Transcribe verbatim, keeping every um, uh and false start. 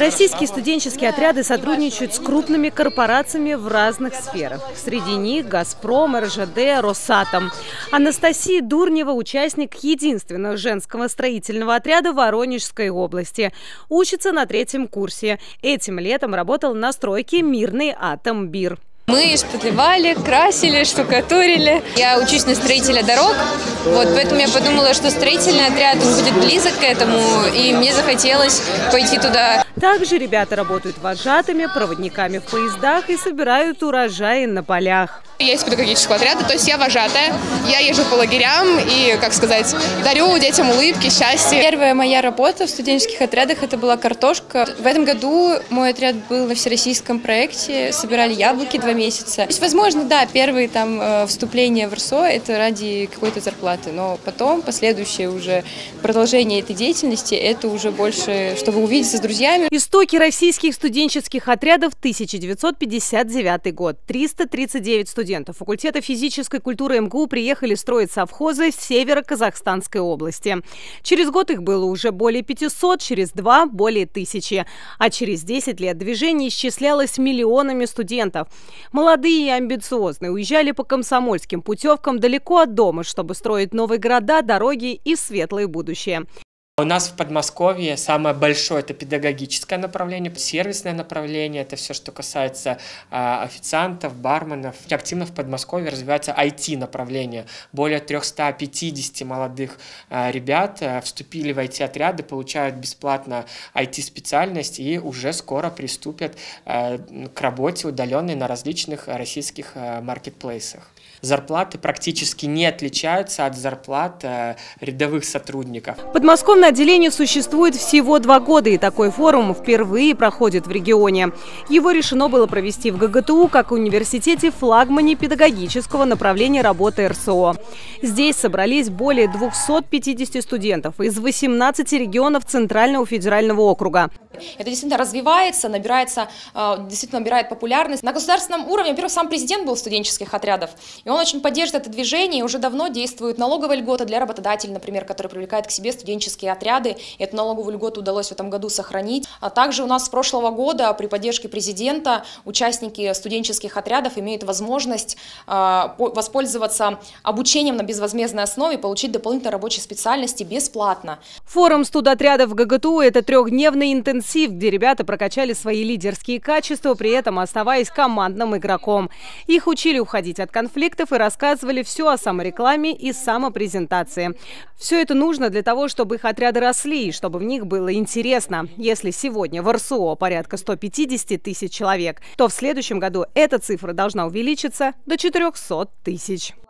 Российские студенческие отряды сотрудничают с крупными корпорациями в разных сферах. Среди них «Газпром», эр жэ дэ, «Росатом». Анастасия Дурнева – участник единственного женского строительного отряда Воронежской области. Учится на третьем курсе. Этим летом работал на стройке «Мирный Атомбир». Мы шпатлевали, красили, штукатурили. Я учусь на строителя дорог, вот, поэтому я подумала, что строительный отряд он будет близок к этому, и мне захотелось пойти туда. Также ребята работают вожатыми, проводниками в поездах и собирают урожаи на полях. Я из педагогического отряда, то есть я вожатая. Я езжу по лагерям и, как сказать, дарю детям улыбки, счастье. Первая моя работа в студенческих отрядах – это была картошка. В этом году мой отряд был на всероссийском проекте, собирали яблоки два месяца. То есть, возможно, да, первые там вступления в эр эс о – это ради какой-то зарплаты, но потом последующее уже продолжение этой деятельности – это уже больше, чтобы увидеться с друзьями. Истоки российских студенческих отрядов тысяча девятьсот пятьдесят девятый год. триста тридцать девять студентов факультета физической культуры эм гэ у приехали строить совхозы в северо-казахстанской области. Через год их было уже более пятисот, через два – более тысячи. А через десять лет движение исчислялось миллионами студентов. Молодые и амбициозные уезжали по комсомольским путевкам далеко от дома, чтобы строить новые города, дороги и светлое будущее. У нас в Подмосковье самое большое – это педагогическое направление, сервисное направление, это все, что касается э, официантов, барменов. Активно в Подмосковье развивается ай ти направление. Более трёхсот пятидесяти молодых э, ребят э, вступили в ай ти-отряды, получают бесплатно ай ти-специальность и уже скоро приступят э, к работе удаленной на различных российских э, маркетплейсах. Зарплаты практически не отличаются от зарплат э, рядовых сотрудников. Подмосковное отделение существует всего два года, и такой форум впервые проходит в регионе. Его решено было провести в гэ гэ тэ у как университете флагмане педагогического направления работы эр эс о. Здесь собрались более двухсот пятидесяти студентов из восемнадцати регионов Центрального федерального округа. Это действительно развивается, набирается, действительно набирает популярность. На государственном уровне, во-первых, сам президент был студенческих отрядов, и он очень поддерживает это движение, и уже давно действует налоговая льгота для работодателей, например, который привлекает к себе студенческие отряды. Эту налоговую льготу удалось в этом году сохранить. А также у нас с прошлого года при поддержке президента участники студенческих отрядов имеют возможность воспользоваться обучением на безвозмездной основе и получить дополнительные рабочие специальности бесплатно. Форум студотрядов гэ гэ тэ у – это трехдневный интенсив, где ребята прокачали свои лидерские качества, при этом оставаясь командным игроком. Их учили уходить от конфликтов и рассказывали все о саморекламе и самопрезентации. Все это нужно для того, чтобы их отряды росли и чтобы в них было интересно. Если сегодня в эр эс о порядка ста пятидесяти тысяч человек, то в следующем году эта цифра должна увеличиться до четырёхсот тысяч.